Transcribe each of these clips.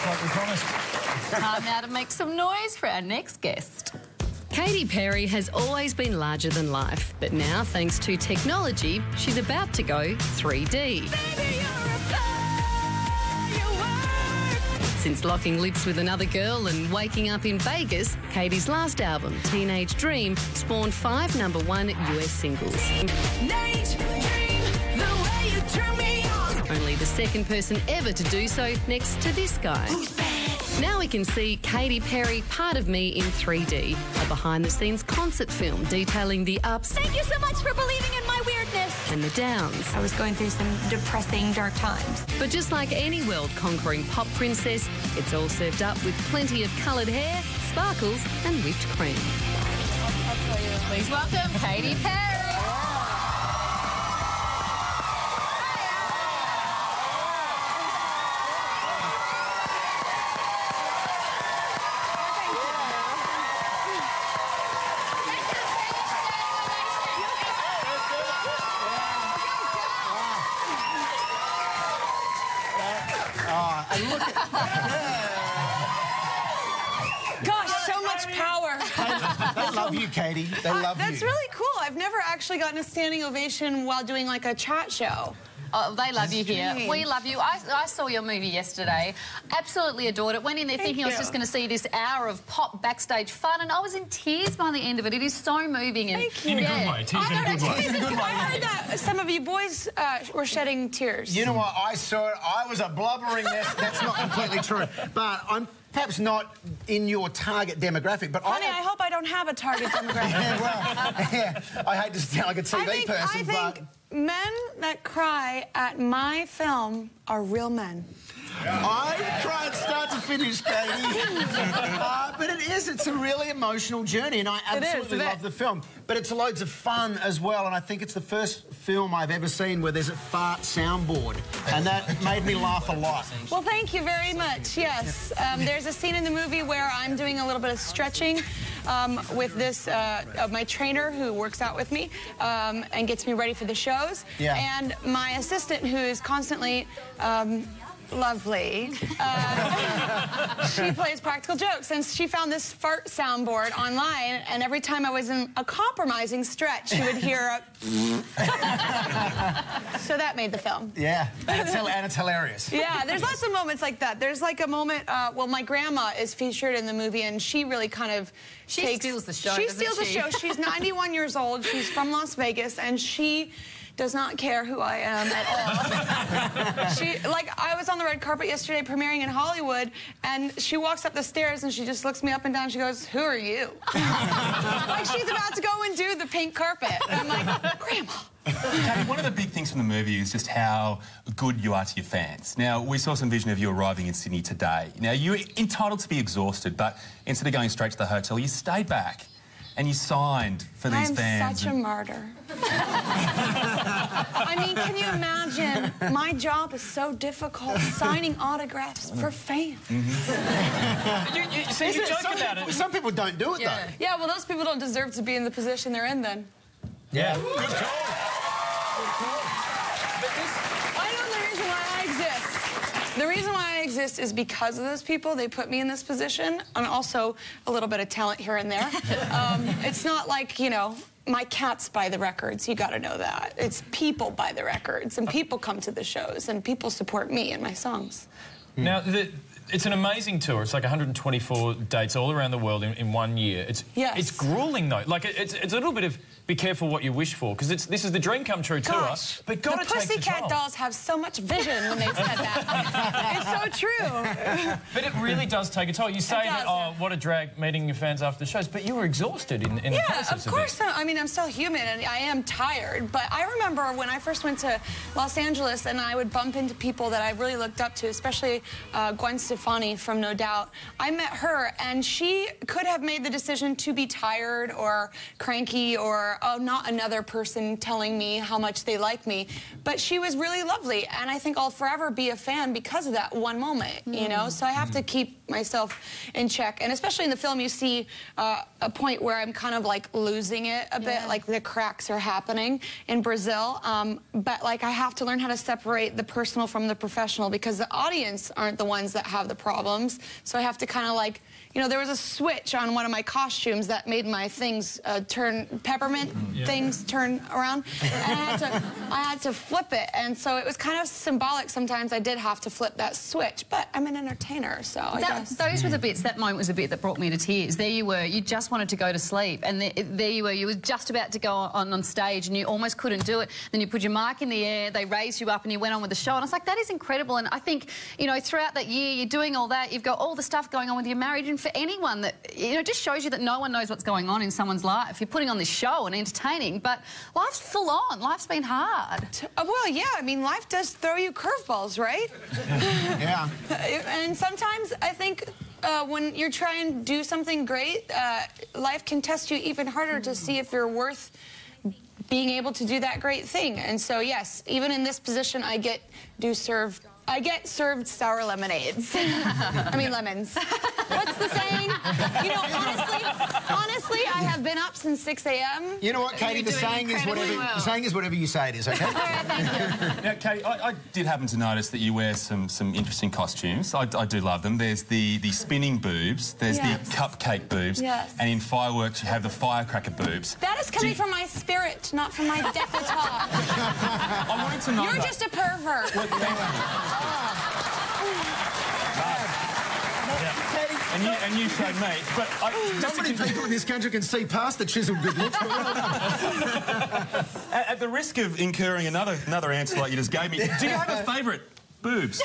just like we promised. Time now to make some noise for our next guest. Katy Perry has always been larger than life, but now, thanks to technology, she's about to go 3D. Since locking lips with another girl and waking up in Vegas, Katy's last album, Teenage Dream, spawned 5 #1 US singles. Only the second person ever to do so, next to this guy. Now we can see Katy Perry, Part of Me in 3D, a behind-the-scenes concert film detailing the ups. Thank you so much for believing in my weirdness. And the downs. I was going through some depressing, dark times. But just like any world-conquering pop princess, it's all served up with plenty of coloured hair, sparkles and whipped cream. Please welcome Katy Perry. Gosh, so much power. They love you, Katy. They love you. That's really cool. I've never actually gotten a standing ovation while doing like a chat show. Oh, they love you here. We love you. I saw your movie yesterday. Absolutely adored it. Went in there thinking I was just going to see this hour of pop backstage fun, and I was in tears by the end of it. It is so moving. And Thank you. In a good way. Tears in a good way. I heard that some of you boys were shedding tears. You know what? I saw it. I was a blubbering mess. That's not completely true. But I'm perhaps not in your target demographic. But Honey, I hope I don't have a target demographic. Yeah, well, yeah. I hate to sound like a TV person, I think men that cry at my film are real men. I cried start to finish, Katy. But it's a really emotional journey, and I absolutely love the film. But it's loads of fun as well, and I think it's the first film I've ever seen where there's a fart soundboard, and that made me laugh a lot. Well, thank you very much, yes. There's a scene in the movie where I'm doing a little bit of stretching with this, my trainer who works out with me and gets me ready for the shows. Yeah. And my assistant who is constantly... lovely. She plays practical jokes, and she found this fart soundboard online, and every time I was in a compromising stretch, she would hear a... So that made the film. Yeah, and it's hilarious. Yeah, there's lots of moments like that. There's like a moment, well, my grandma is featured in the movie, and she really kind of steals the show, She steals the show. She's 91 years old. She's from Las Vegas, and she does not care who I am at all. I was on the red carpet yesterday premiering in Hollywood, and she walks up the stairs and she just looks me up and down. She goes, "Who are you?" Like she's about to go and do the pink carpet. And I'm like, Grandma. Katy, one of the big things from the movie is just how good you are to your fans. Now, we saw some vision of you arriving in Sydney today. Now, you're entitled to be exhausted, but instead of going straight to the hotel, you stayed back and you signed for these fans. I'm such a martyr. I mean, can you imagine? My job is so difficult, signing autographs for fans. You joke about it. Some people don't do it, though. Yeah, well, those people don't deserve to be in the position they're in, then. Yeah. Good call. I know the reason why I exist. The reason why I exist is because of those people. They put me in this position, and also a little bit of talent here and there. It's not like, you know, my cats buy the records. You got to know that. It's people buy the records, and people come to the shows, and people support me and my songs. Now, it's an amazing tour. It's like 124 dates all around the world in 1 year. It's grueling, though. Like, it's a little bit of be careful what you wish for, because this is the dream come true tour. But the Pussycat Dolls have so much vision when they said that. It's so true. But it really does take a toll. You say that, oh, what a drag meeting your fans after the shows, but you were exhausted in the process of course. I mean, I'm still human, and I am tired. But I remember when I first went to Los Angeles, and I would bump into people that I really looked up to, especially Gwen Stefani from No Doubt. I met her, and she could have made the decision to be tired or cranky or where, oh, not another person telling me how much they like me. But she was really lovely, and I think I'll forever be a fan because of that one moment, you know? So I have to keep myself in check. And especially in the film, you see a point where I'm kind of like losing it a bit, like the cracks are happening in Brazil. But like I have to learn how to separate the personal from the professional because the audience aren't the ones that have the problems. So I have to kind of like, you know, there was a switch on one of my costumes that made my things peppermint things turn around. And I had to flip it. And so it was kind of symbolic. Sometimes I did have to flip that switch. But I'm an entertainer, so I guess. Those were the bits, that moment was a bit that brought me to tears. There you were, you just wanted to go to sleep. And there you were, you were just about to go on stage and you almost couldn't do it. Then you put your mark in the air, they raised you up and you went on with the show. And I was like, that is incredible. And I think, you know, throughout that year, you're doing all that, you've got all the stuff going on with your marriage. And for anyone that, you know, it just shows you that no one knows what's going on in someone's life. You're putting on this show and entertaining, but life's full on. Life's been hard. Well, yeah, I mean, life does throw you curveballs, right? Yeah. And sometimes I think when you're trying to do something great, life can test you even harder to see if you're worth being able to do that great thing. And so, yes, even in this position, I get served sour lemonades. I mean, lemons. What's the saying? You know, honestly, I have been up since 6 a.m. You know what, Katy? The saying is whatever you say it is, okay? All right, thank you. Now, Katy, I did happen to notice that you wear some interesting costumes. I do love them. There's the spinning boobs, there's the cupcake boobs, and in Fireworks you have the firecracker boobs. That is coming from my spirit, not from my décolletage. I wanted to know. You're just a pervert. Well, and you showed me. But not many people in this country can see past the chiseled good looks. At the risk of incurring another answer like you just gave me, do you have a favourite boobs?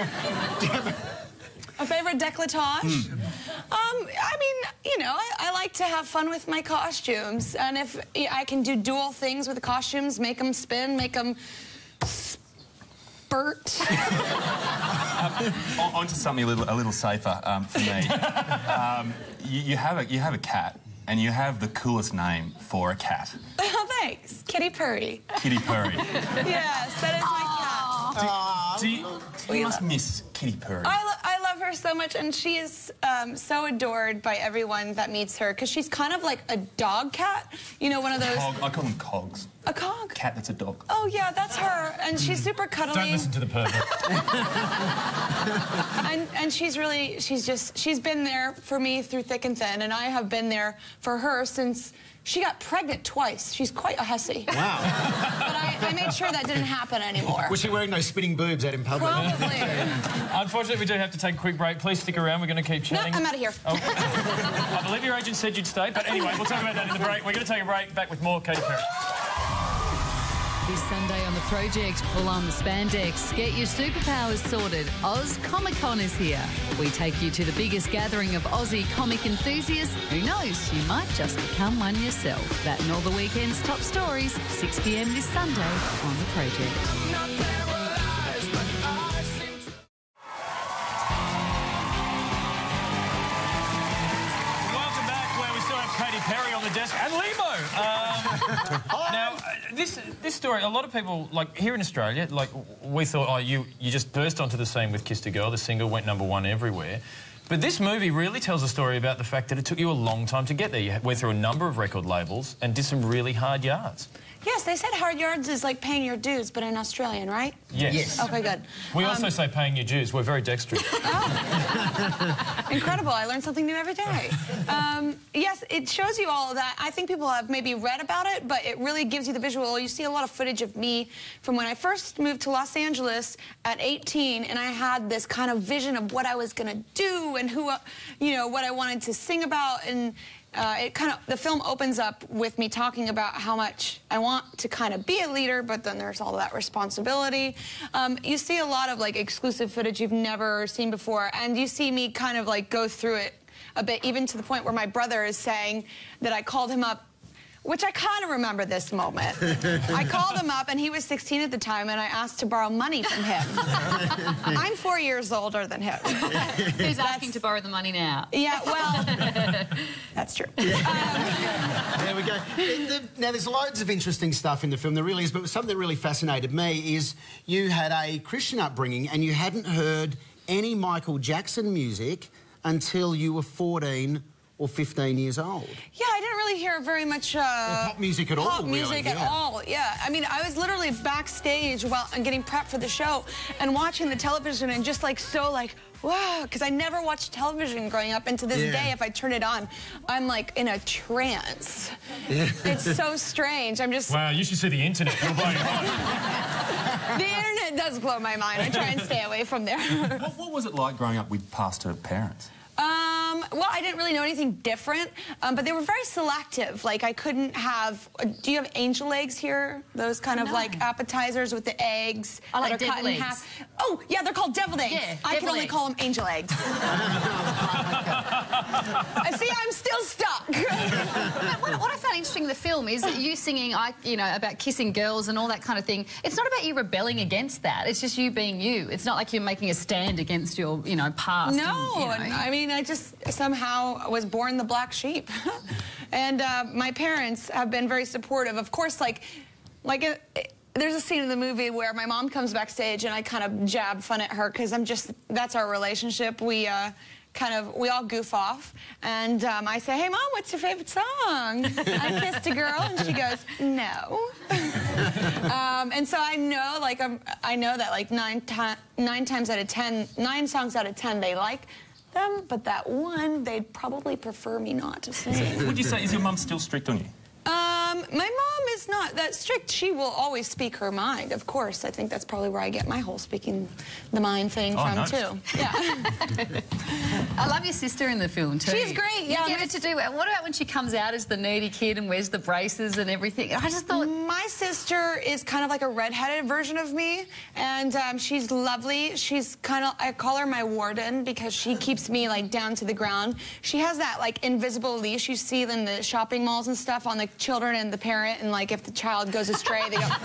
A favourite décolletage? I mean, you know, I like to have fun with my costumes. And if I can do dual things with the costumes, make them spin, make them spurt. Onto something a little safer for me. You have a cat, and you have the coolest name for a cat. Oh, thanks. Katy Perry. Katy Perry. Yes, that is my cat. You must miss Katy Perry. I love her so much, and she is so adored by everyone that meets her, because she's kind of like a dog cat. You know, one of those... I call them cogs. A cog? Cat that's a dog. Oh, yeah, that's her. And she's super cuddly. Don't listen to the pervert. and she's really, she's been there for me through thick and thin, and I have been there for her since she got pregnant twice. She's quite a hussy. Wow. But I made sure that didn't happen anymore. Was she wearing those spinning boobs out in public? Probably. Unfortunately, we do have to take a quick break. Please stick around. We're going to keep chatting. No, I'm out of here. Oh. I believe your agent said you'd stay, but anyway, we'll talk about that in the break. We're going to take a break. Back with more Katy Perry. This Sunday on The Project, pull on the spandex, get your superpowers sorted. Oz Comic Con is here. We take you to the biggest gathering of Aussie comic enthusiasts. Who knows, you might just become one yourself. That and all the weekend's top stories, 6 p.m. this Sunday on The Project. Katy Perry on the desk and Limo. Now, this story, a lot of people, like here in Australia, like we thought, oh, you just burst onto the scene with Kissed a Girl. The single went #1 everywhere. But this movie really tells a story about the fact that it took you a long time to get there. You went through a number of record labels and did some really hard yards. Yes, they said hard yards is like paying your dues, but in Australian, right? Yes. Okay, good. We also say paying your dues. We're very dexterous. Oh. Incredible. I learn something new every day. Yes, it shows you all of that. I think people have maybe read about it, but it really gives you the visual. You see a lot of footage of me from when I first moved to Los Angeles at 18, and I had this kind of vision of what I was going to do and who, you know, what I wanted to sing about, and the film opens up with me talking about how much I want to kind of be a leader, but then there's all that responsibility. You see a lot of like exclusive footage you've never seen before, and you see me kind of like go through it a bit, even to the point where my brother is saying that I called him up which I kind of remember this moment. I called him up, and he was 16 at the time, and I asked to borrow money from him. I'm 4 years older than him. Who's asking to borrow the money now? Yeah, well, that's true. There we go. Now, there's loads of interesting stuff in the film, there really is, but something that really fascinated me is you had a Christian upbringing and you hadn't heard any Michael Jackson music until you were 14 or 15 years old. Yeah, I didn't really hear very much pop music at all. Pop music at all, yeah. I mean, I was literally backstage while I'm getting prepped for the show and watching the television and just like so like, wow, because I never watched television growing up, and to this day, if I turn it on, I'm like in a trance. It's so strange. I'm just... Wow, you should see the internet. It'll blow your mind. The internet does blow my mind. I try and stay away from there. What was it like growing up with pastor parents? Well, I didn't really know anything different, but they were very selective. Like, I couldn't have... do you have angel eggs here? Those kind of, like, appetizers with the eggs I like that are cut in half. Oh, yeah, they're called deviled eggs. Yeah, I can only call them angel eggs. See, I'm still stuck. What I found interesting in the film is that you singing, you know, about kissing girls and all that kind of thing. It's not about you rebelling against that. It's just you being you. It's not like you're making a stand against your, you know, past. No, and, you know. I mean, I just somehow was born the black sheep. And my parents have been very supportive. Of course, there's a scene in the movie where my mom comes backstage and I kind of jab fun at her because that's our relationship. We all goof off, and I say, "Hey, Mom, what's your favorite song?" I kissed a girl, and she goes, "No." And so I know, I know that like 9 songs out of 10, they like them, but that one they'd probably prefer me not to sing. Would you say, is your mum still strict on you? My mom is not that strict. She will always speak her mind, of course. I think that's probably where I get my whole speaking the mind thing from, too. Yeah. I love your sister in the film, too. She's great, yeah. You get to do... What about when she comes out as the nerdy kid and wears the braces and everything? I just thought... My sister is kind of like a redheaded version of me, and she's lovely. She's kind of... I call her my warden because she keeps me, like, down to the ground. She has that, like, invisible leash you see in the shopping malls and stuff on the children and the parent, and like if the child goes astray, they go.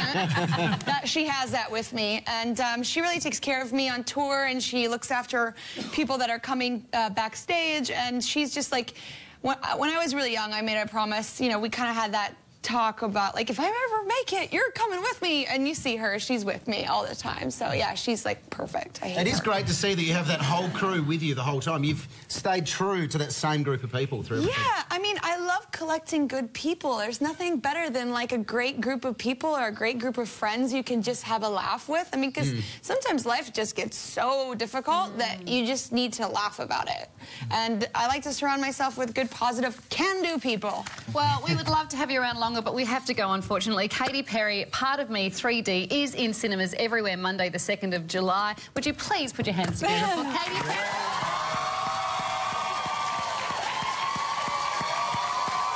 She has that with me, and she really takes care of me on tour, and she looks after people that are coming backstage, and she's just like. When I was really young, I made a promise. You know, we kind of had that talk about like, if I ever make it, you're coming with me, and you see her, she's with me all the time. So yeah, she's like perfect. It is great to see that you have that whole crew with you the whole time. You've stayed true to that same group of people through everything. Yeah, I mean, I love collecting good people. There's nothing better than like a great group of people or a great group of friends you can just have a laugh with. I mean, because sometimes life just gets so difficult that you just need to laugh about it. And I like to surround myself with good, positive, can-do people. Well, we would love to have you around longer, but we have to go, unfortunately. Katy Perry, Part of Me 3D, is in cinemas everywhere Monday the 2nd of July. Would you please put your hands together for Katy Perry?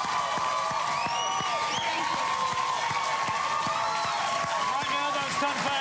Right now, those stunt